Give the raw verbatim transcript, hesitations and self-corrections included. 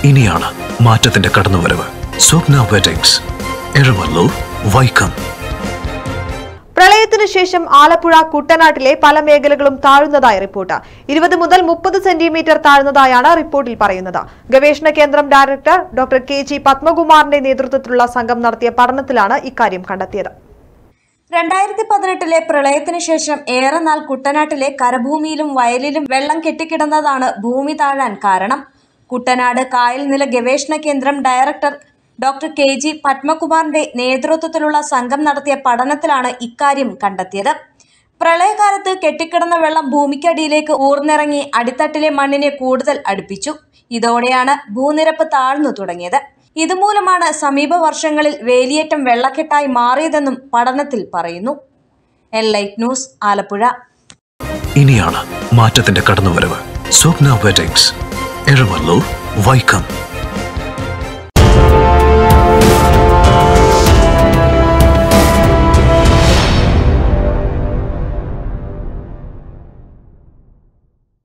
ഇനിയാണ് മാറ്റത്തിന്റെ കടന്നുവരവ്. സ്വപ്ന വെഡിങ്സ്, എരമല്ലൂർ, വൈക്കം. പ്രളയത്തിനു ശേഷം ആലപ്പുഴ കുട്ടനാട്ടിലെ പല മേഖലകളും താഴുന്നതായി റിപ്പോർട്ട്. ഇരുപത് മുതൽ മുപ്പത് സെന്റിമീറ്റർ താഴ്ന്നതായാണ് റിപ്പോർട്ടിൽ പറയുന്നത്. ഗവേഷണ കേന്ദ്രം ഡയറക്ടർ ഡോക്ടർ കെ ജി പത്മകുമാറിന്റെ നേതൃത്വത്തിലുള്ള സംഘം നടത്തിയ പഠനത്തിലാണ് ഇക്കാര്യം കണ്ടെത്തിയത്. രണ്ടായിരത്തി പതിനെട്ടിലെ പ്രളയത്തിന് ശേഷം ഏറെ നാൾ കുട്ടനാട്ടിലെ കരഭൂമിയിലും വയലിലും വെള്ളം കെട്ടിക്കിടന്നതാണ് ഭൂമി താഴാൻ കാരണം. കുട്ടനാട് കായൽ നില ഗവേഷണ കേന്ദ്രം ഡയറക്ടർ ഡോക്ടർ കെ ജി പത്മകുമാറിന്റെ നേതൃത്വത്തിലുള്ള സംഘം നടത്തിയ പഠനത്തിലാണ് ഇക്കാര്യം കണ്ടെത്തിയത്. പ്രളയകാലത്ത് കെട്ടിക്കിടന്ന വെള്ളം ഭൂമിക്കടിയിലേക്ക് ഊർന്നിറങ്ങി അടിത്തട്ടിലെ മണ്ണിനെ കൂടുതൽ അടുപ്പിച്ചു. ഇതോടെയാണ് ഭൂനിരപ്പ് താഴ്ന്നു തുടങ്ങിയത്. ഇതുമൂലമാണ് സമീപ വർഷങ്ങളിൽ വേലിയേറ്റം വെള്ളക്കെട്ടായി മാറിയതെന്നും പഠനത്തിൽ പറയുന്നു. Enlight news, Alappuzha. ഇനിയാണ് മാറ്റത്തിന്റെ കടന്നുവരവ്. സ്വപ്ന വെഡിങ്സ്, എരമല്ലൂർ, വൈക്കം.